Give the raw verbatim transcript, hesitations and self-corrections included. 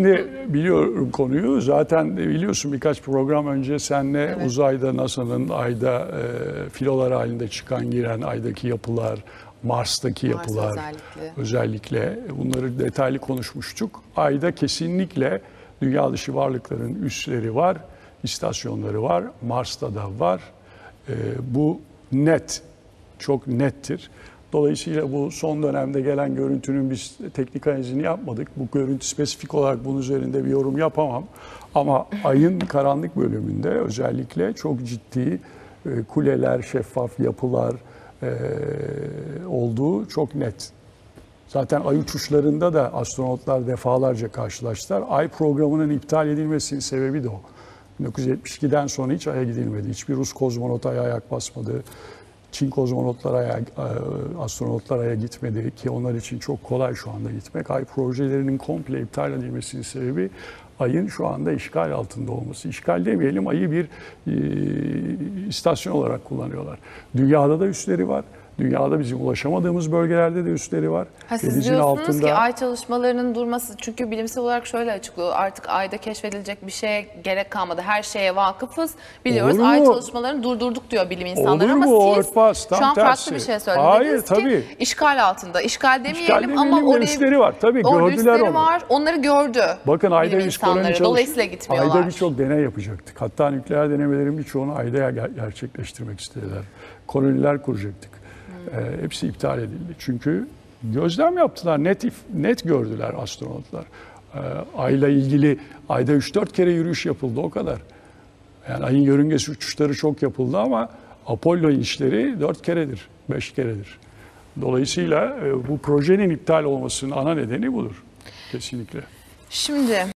Şimdi biliyorum konuyu. Zaten biliyorsun birkaç program önce seninle Evet. uzayda NASA'nın ayda e, filolar halinde çıkan giren aydaki yapılar, Mars'taki Mars yapılar özellikle. özellikle bunları detaylı konuşmuştuk. Ayda kesinlikle dünya dışı varlıkların üsleri var, istasyonları var, Mars'ta da var. E, bu net, çok nettir. Dolayısıyla bu son dönemde gelen görüntünün biz teknik analizini yapmadık. Bu görüntü spesifik olarak bunun üzerinde bir yorum yapamam. Ama ayın karanlık bölümünde özellikle çok ciddi e, kuleler, şeffaf yapılar e, olduğu çok net. Zaten ay uçuşlarında da astronotlar defalarca karşılaştılar. Ay programının iptal edilmesinin sebebi de o. bin dokuz yüz yetmiş ikiden sonra hiç Ay'a gidilmedi. Hiçbir Rus kozmonot Ay'a ayak basmadı. Çin kozmonotlar Ay'a, astronotlar Ay'a gitmedi ki onlar için çok kolay şu anda gitmek. Ay projelerinin komple iptal edilmesinin sebebi Ay'ın şu anda işgal altında olması. İşgal demeyelim, Ay'ı bir e, istasyon olarak kullanıyorlar. Dünyada da üsleri var. Dünyada bizim ulaşamadığımız bölgelerde de üsleri var. Ha, siz Denizin diyorsunuz altında... ki ay çalışmalarının durması, çünkü bilimsel olarak şöyle açıklıyor. Artık ayda keşfedilecek bir şeye gerek kalmadı. Her şeye vakıfız. Biliyoruz, Olur ay mu? çalışmalarını durdurduk diyor bilim insanları. Olur ama mu? siz Örtbas, tam şu an tersi. farklı bir şey söylediniz. Hayır, Dediniz tabii. ki işgal altında. İşgal demeyelim, İşgal demeyelim ama de oraya üsleri var. Tabii orada gördüler üsleri onu. var. Onları gördü. Bakın ayda bilim biz koloni insanları. çalış- Dolayısıyla gitmiyorlar. Ayda birçok deney yapacaktık. Hatta nükleer denemelerin birçoğunu ayda ger- gerçekleştirmek istediler. Koloniler kuracaktık. Hmm. Ee, hepsi iptal edildi. Çünkü gözlem yaptılar. Net net gördüler astronotlar. Ee, ayla ilgili ayda üç dört kere yürüyüş yapıldı, o kadar. Yani ayın yörüngesi uçuşları çok yapıldı ama Apollo inişleri dört keredir, beş keredir. Dolayısıyla e, bu projenin iptal olmasının ana nedeni budur. Kesinlikle. Şimdi